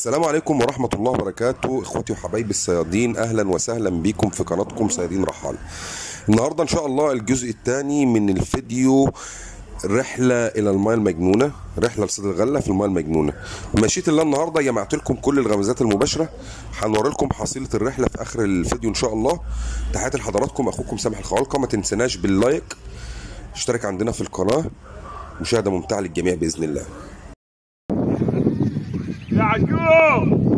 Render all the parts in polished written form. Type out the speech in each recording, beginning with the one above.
السلام عليكم ورحمة الله وبركاته، اخواتي وحبايبي الصيادين، اهلا وسهلا بكم في قناتكم صيادين رحال. النهاردة ان شاء الله الجزء الثاني من الفيديو رحلة الى المايه المجنونة، رحلة لصيد الغلة في المايه المجنونة. مشيت الله النهاردة جمعت لكم كل الغمزات المباشرة، هنوري لكم حصيلة الرحلة في اخر الفيديو ان شاء الله. تحياتي لحضراتكم، اخوكم سامح الخوالقة. ما تنسناش باللايك، اشترك عندنا في القناة، مشاهدة ممتعة للجميع بإذن الله. يا عجوم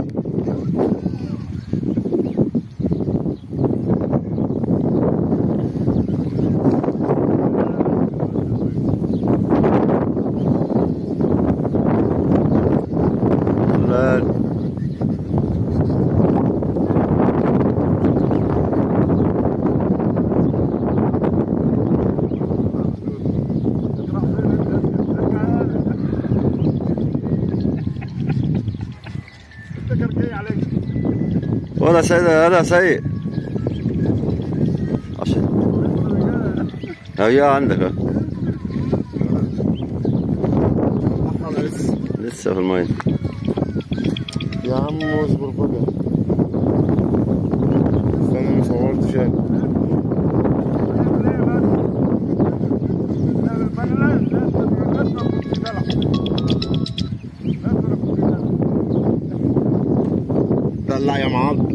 ولا سيد هلا سيء عشان هيا عندك لسه في الماء يا عم اصبر بقى، استنى ما صورتش انا. دلع يا معلم.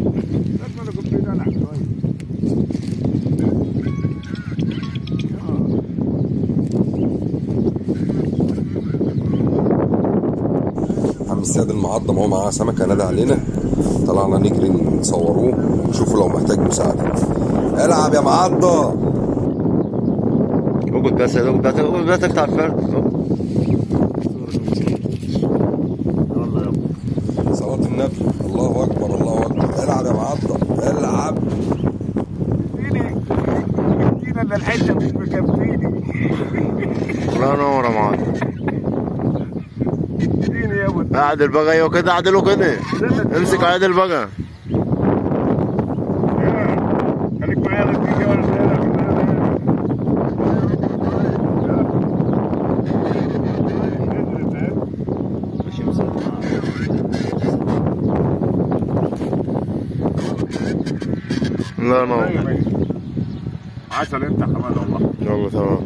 عم السيد المعضم هو معاه سمكة نادى علينا، طلعنا نجري نصوروه نشوفوا لو محتاج مساعدة. العب يا معضة. اقعد بس اقعد بس اقطع الفرد. صلاة النبي، الله أكبر الله أكبر. العب يا معضة العب. ادينا الا الحته مش مكفيني. الله ينور يا معلم. اديني يا ابو اعدل بقى، ايوه كده اعدله كده، امسك عدل بقى. خليك معايا دقيقه ولا الله ينور. عسل انت حماد والله. يلا تمام.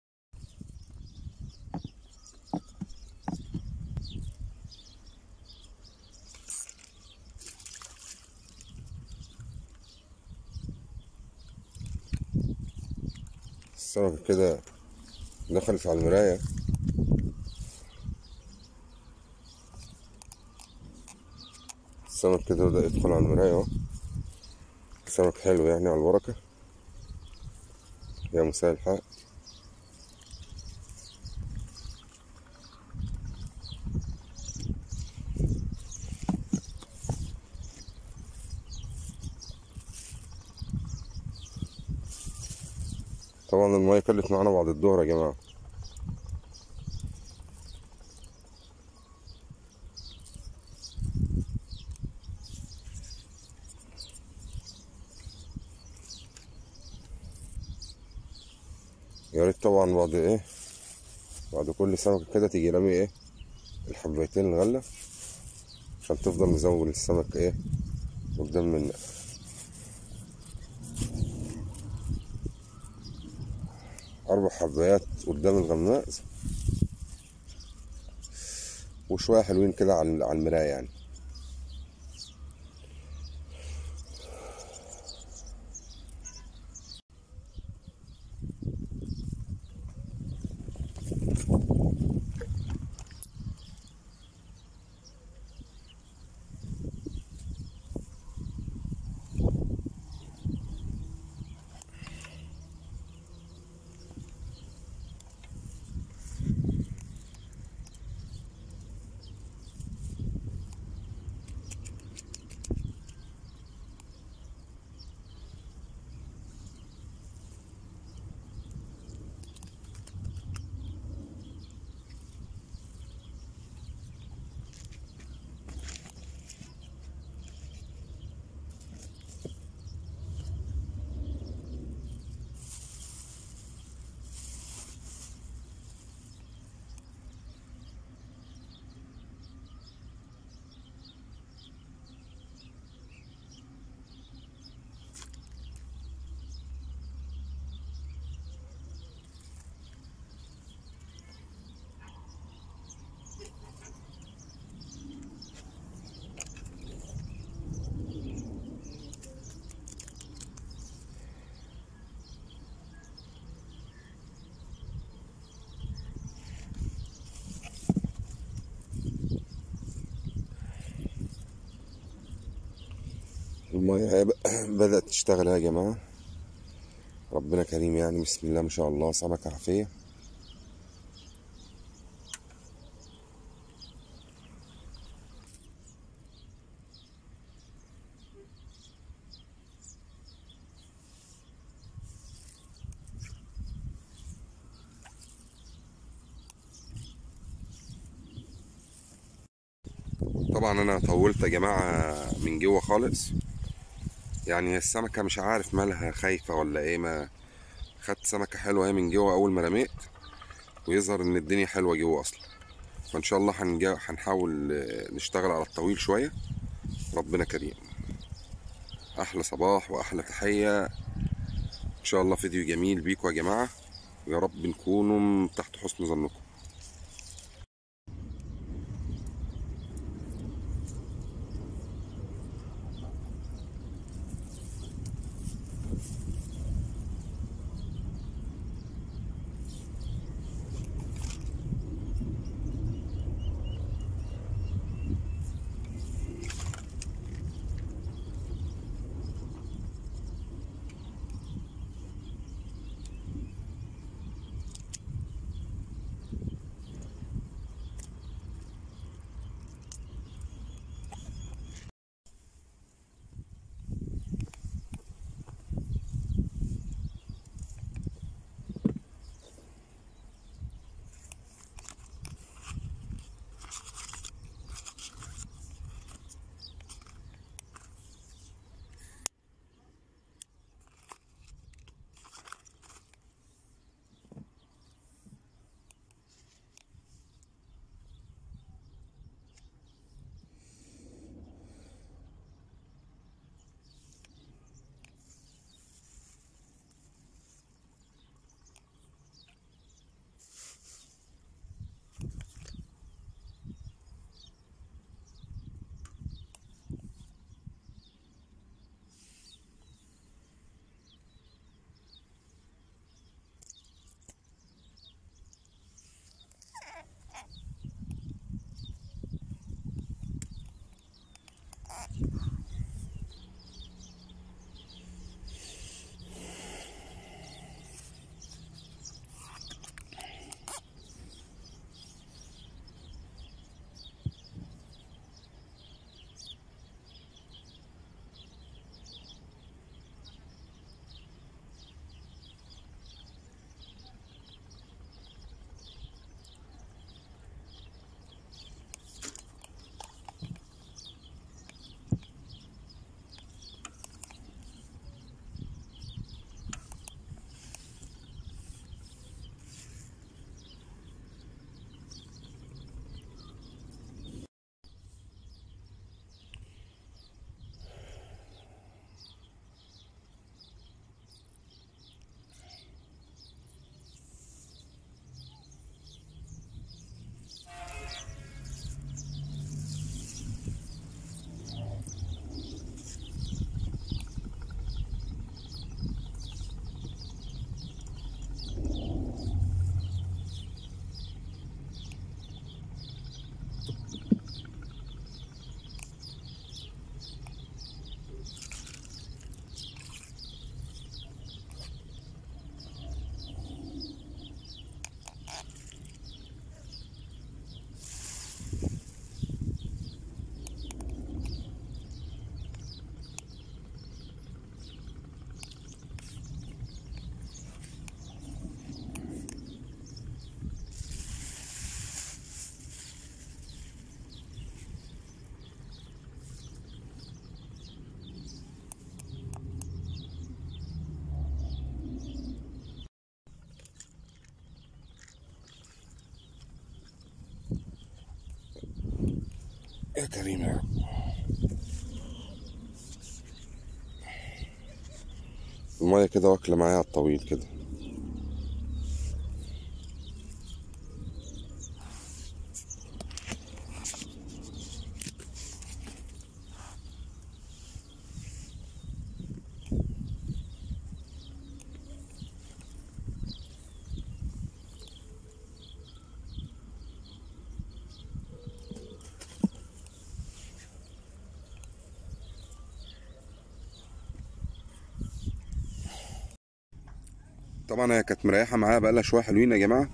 السمكة كده دخلت على المراية. السمك كده بدأ يدخل على المراية اهو. سمك حلو يعني على البركة. يا مساء الحق. طبعا المية كلت معانا بعد الظهر يا جماعة. يا ريت طبعا بعد كل سمكة كده تيجي رامي الحبيتين الغلة عشان تفضل مزود السمك قدام منك. أربع حبايات قدام الغماز وشوية حلوين كده على المراية يعني. المية بدأت تشتغل يا جماعة. ربنا كريم يعني، بسم الله ما شاء الله، سمكة حرفية. طبعا انا طولت يا جماعة من جوه خالص، يعني السمكة مش عارف مالها، خايفة ولا ايه. ما خدت سمكة حلوة اهي من جوه اول ما رميت، ويظهر ان الدنيا حلوة جوه اصلا. فان شاء الله هنحاول نشتغل على الطويل شوية. ربنا كريم. احلى صباح واحلى تحية ان شاء الله. فيديو جميل بيكم يا جماعة، ويا رب نكونوا تحت حسن ظنكم. يا كريم يا رب. المية كده واكلة معايا على الطويل كده. طبعا هي كانت مريحه معايا بقالها شويه حلوين يا جماعه،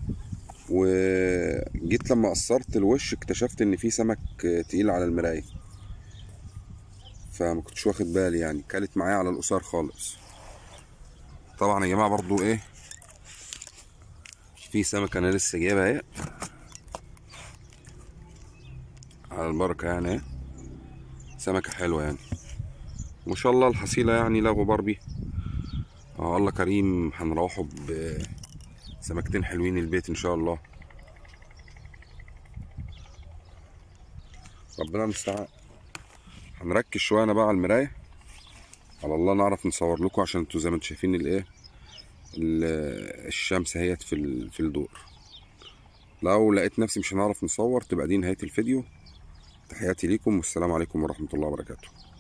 وجيت لما قصرت الوش اكتشفت ان في سمك تقيل على المرايه، فما كنتش واخد بالي يعني، كلت معايا على القصار خالص. طبعا يا جماعه برضو ايه، في سمكه انا لسه جايبها اهي على البركه يعني اهي، سمكه حلوه يعني ما شاء الله، الحصيله يعني لا غبار بيها. الله كريم، هنروحوا بسمكتين حلوين البيت ان شاء الله، ربنا المستعان. هنركز شويه انا بقى على المرايه، على الله نعرف نصور لكم، عشان انتوا زي ما انتوا شايفين الايه الشمس اهيت في الدور. لو لقيت نفسي مش هنعرف نصور تبقى دي نهايه الفيديو. تحياتي ليكم والسلام عليكم ورحمه الله وبركاته.